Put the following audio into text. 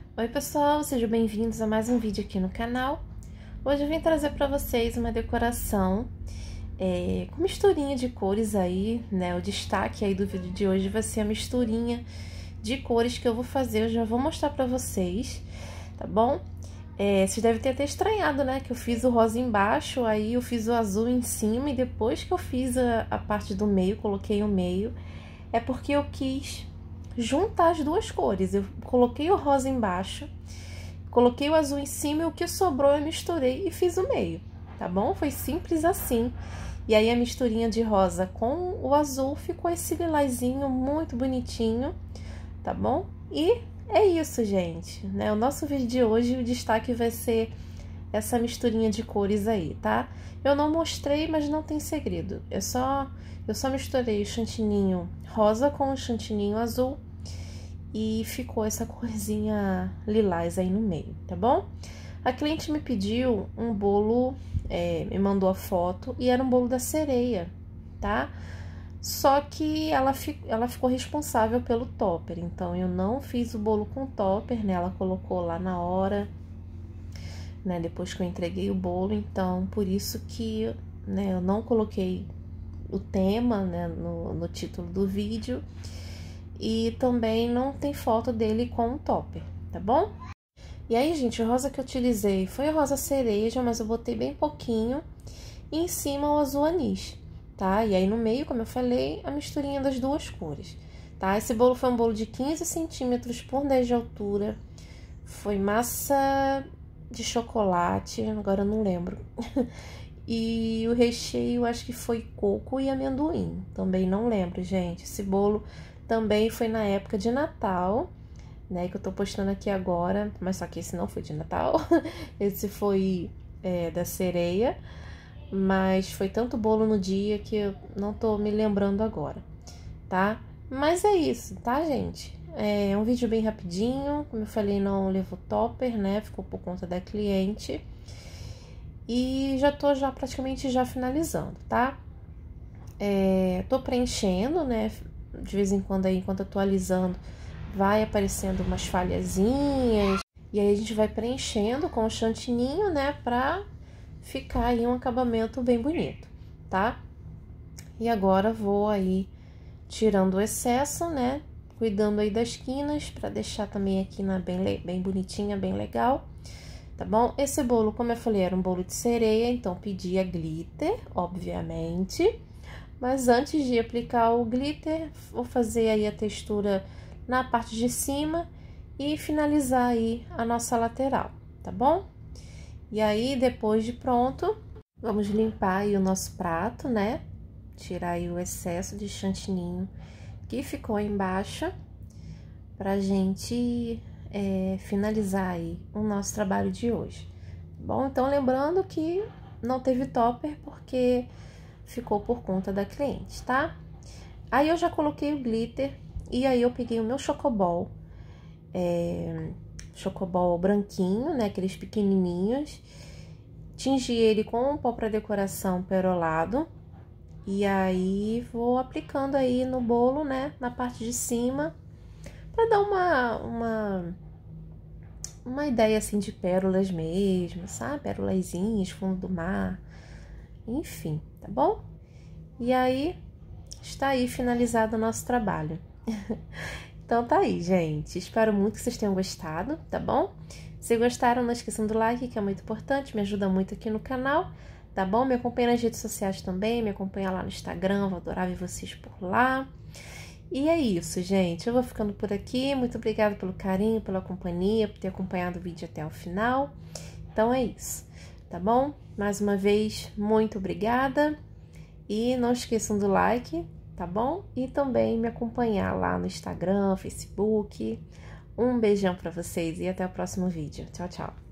Oi pessoal, sejam bem-vindos a mais um vídeo aqui no canal. Hoje eu vim trazer para vocês uma decoração com misturinha de cores aí, né? O destaque aí do vídeo de hoje vai ser a misturinha de cores que eu vou fazer. Eu já vou mostrar para vocês, tá bom? Vocês devem ter até estranhado, né? Que eu fiz o rosa embaixo, aí eu fiz o azul em cima e depois que eu fiz a parte do meio, coloquei o meio, é porque eu quis juntar as duas cores. Eu coloquei o rosa embaixo, coloquei o azul em cima e o que sobrou eu misturei e fiz o meio, tá bom? Foi simples assim. E aí a misturinha de rosa com o azul ficou esse lilazinho muito bonitinho, tá bom? E é isso, gente, né? O nosso vídeo de hoje, o destaque vai ser essa misturinha de cores aí, tá? Eu não mostrei, mas não tem segredo. Eu só misturei o chantininho rosa com o chantininho azul e ficou essa corzinha lilás aí no meio, tá bom? A cliente me pediu um bolo, me mandou a foto e era um bolo da sereia, tá? Só que ela ficou responsável pelo topper, então eu não fiz o bolo com topper, né? Ela colocou lá na hora, né? Depois que eu entreguei o bolo, então por isso que, né, eu não coloquei o tema, né, no título do vídeo. E também não tem foto dele com o topper, tá bom? E aí, gente, o rosa que eu utilizei foi o rosa cereja, mas eu botei bem pouquinho. E em cima o azul anis, tá? E aí no meio, como eu falei, a misturinha das duas cores, tá? Esse bolo foi um bolo de 15 centímetros por 10 de altura. Foi massa de chocolate, agora eu não lembro. E o recheio, acho que foi coco e amendoim. Também não lembro, gente. Esse bolo também foi na época de Natal, né? Que eu tô postando aqui agora. Mas só que esse não foi de Natal. Esse foi da sereia. Mas foi tanto bolo no dia que eu não tô me lembrando agora, tá? Mas é isso, tá, gente? É um vídeo bem rapidinho. Como eu falei, não levou topper, né? Ficou por conta da cliente. E já tô praticamente finalizando, tá? Tô preenchendo, né? De vez em quando aí, enquanto eu tô alisando, vai aparecendo umas falhazinhas. E aí a gente vai preenchendo com o chantininho, né? Pra ficar aí um acabamento bem bonito, tá? E agora vou aí tirando o excesso, né? Cuidando aí das quinas pra deixar também aqui bem bonitinha, bem legal. Tá bom? Esse bolo, como eu falei, era um bolo de sereia, então pedia glitter, obviamente. Mas antes de aplicar o glitter, vou fazer aí a textura na parte de cima e finalizar aí a nossa lateral, tá bom? E aí, depois de pronto, vamos limpar aí o nosso prato, né? Tirar aí o excesso de chantininho que ficou aí embaixo, pra gente finalizar aí o nosso trabalho de hoje. Bom, então lembrando que não teve topper porque ficou por conta da cliente, tá? Aí eu já coloquei o glitter e aí eu peguei o meu chocobol, chocobol branquinho, né? Aqueles pequenininhos. Tingi ele com um pó para decoração perolado. E aí vou aplicando aí no bolo, né? Na parte de cima, para dar uma ideia assim de pérolas mesmo, sabe? Pérolazinhas, fundo do mar, enfim, tá bom? E aí, está aí finalizado o nosso trabalho. Então tá aí, gente. Espero muito que vocês tenham gostado, tá bom? Se gostaram, não esqueçam do like, que é muito importante, me ajuda muito aqui no canal, tá bom? Me acompanha nas redes sociais também, me acompanha lá no Instagram, vou adorar ver vocês por lá. E é isso, gente. Eu vou ficando por aqui. Muito obrigada pelo carinho, pela companhia, por ter acompanhado o vídeo até o final. Então é isso, tá bom? Mais uma vez, muito obrigada. E não esqueçam do like, tá bom? E também me acompanhar lá no Instagram, Facebook. Um beijão pra vocês e até o próximo vídeo. Tchau, tchau.